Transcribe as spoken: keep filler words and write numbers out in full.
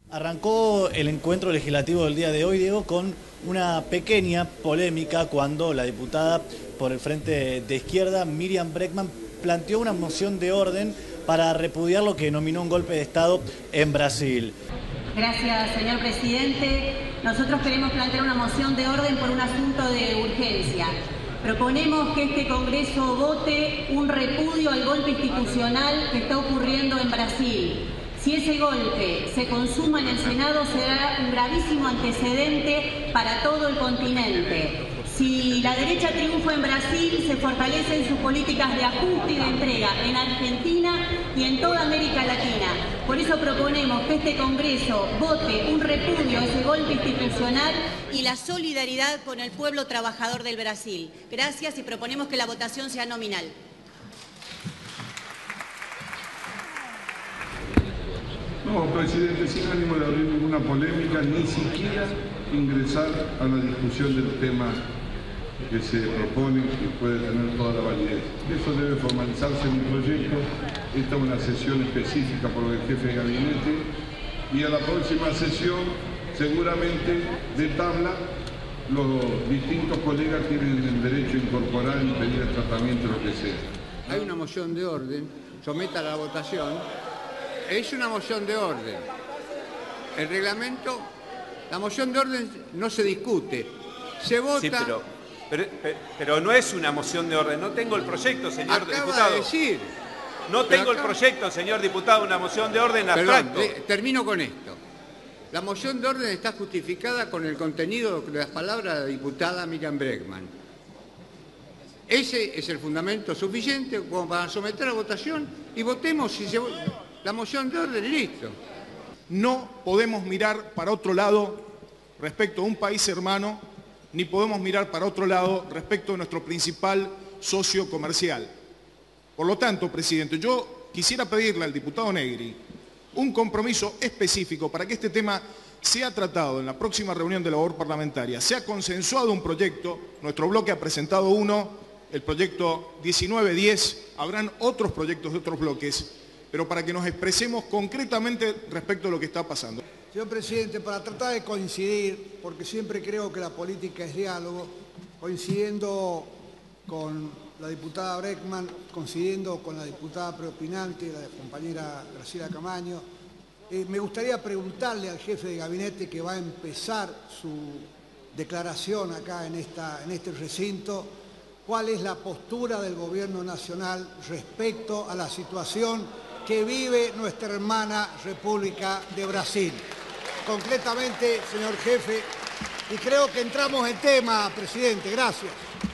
Arrancó el encuentro legislativo del día de hoy, Diego, con una pequeña polémica cuando la diputada por el Frente de Izquierda, Miriam Bregman, planteó una moción de orden para repudiar lo que denominó un golpe de Estado en Brasil. Gracias, señor presidente. Nosotros queremos plantear una moción de orden por un asunto de urgencia. Proponemos que este Congreso vote un repudio al golpe institucional que está ocurriendo en Brasil. Si ese golpe se consuma en el Senado, será un gravísimo antecedente para todo el continente. Si la derecha triunfa en Brasil, se fortalecen sus políticas de ajuste y de entrega en Argentina y en toda América Latina. Por eso proponemos que este Congreso vote un repudio a ese golpe institucional y la solidaridad con el pueblo trabajador del Brasil. Gracias, y proponemos que la votación sea nominal. No, presidente, sin ánimo de abrir ninguna polémica, ni siquiera ingresar a la discusión del tema que se propone y puede tener toda la validez. Eso debe formalizarse en un proyecto. Esta es una sesión específica por el jefe de gabinete y a la próxima sesión, seguramente de tabla, los distintos colegas tienen el derecho a incorporar y pedir el tratamiento, lo que sea. Hay una moción de orden, someta a la votación. Es una moción de orden. El reglamento, la moción de orden no se discute, se vota. Sí, pero, pero, pero no es una moción de orden. No tengo el proyecto, señor Acaba diputado. de decir. No tengo acaba... el proyecto, señor diputado, una moción de orden abstracto. Perdón, eh, termino con esto. La moción de orden está justificada con el contenido de las palabras de la diputada Miriam Bregman. Ese es el fundamento suficiente como para someter a votación y votemos si se... la moción de orden y listo. No podemos mirar para otro lado respecto a un país hermano, ni podemos mirar para otro lado respecto a nuestro principal socio comercial. Por lo tanto, presidente, yo quisiera pedirle al diputado Negri un compromiso específico para que este tema sea tratado en la próxima reunión de labor parlamentaria, sea consensuado un proyecto, nuestro bloque ha presentado uno, el proyecto diecinueve diez, habrán otros proyectos de otros bloques, pero para que nos expresemos concretamente respecto a lo que está pasando. Señor presidente, para tratar de coincidir, porque siempre creo que la política es diálogo, coincidiendo con la diputada Bregman, coincidiendo con la diputada preopinante, la compañera Graciela Camaño, eh, me gustaría preguntarle al jefe de gabinete que va a empezar su declaración acá en, esta, en este recinto, cuál es la postura del Gobierno Nacional respecto a la situación que vive nuestra hermana República de Brasil. Concretamente, señor jefe, y creo que entramos en tema, presidente. Gracias.